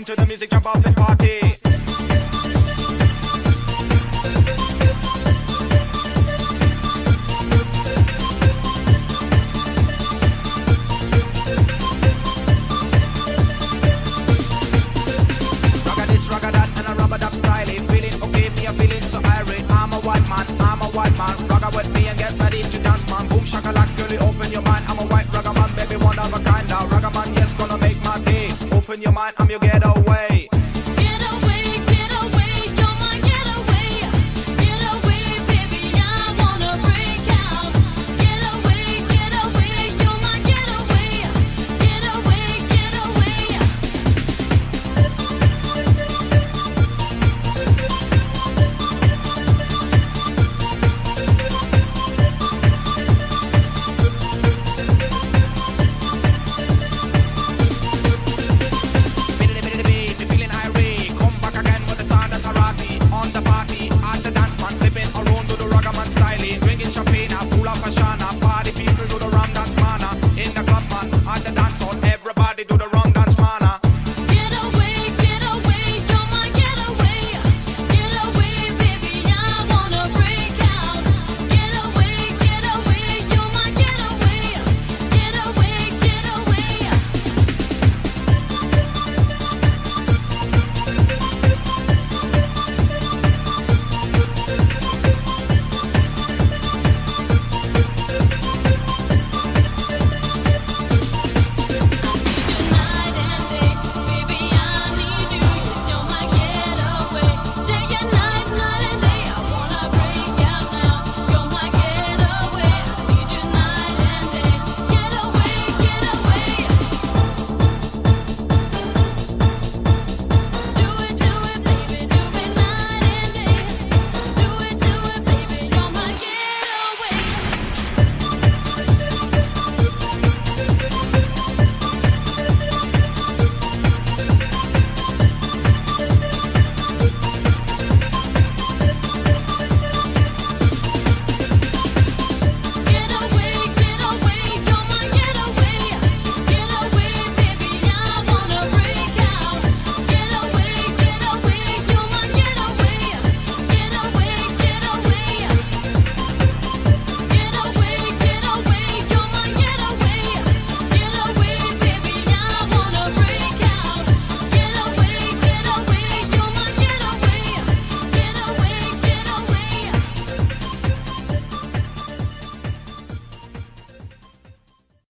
to the music, jump off and party. Ragga with me and get ready to dance, man. Boom shakalak, girlie, open your mind. I'm a white ragga man, baby, one of a kind. Now ragga man, yes, gonna make my day. Open your mind, I'm your girl.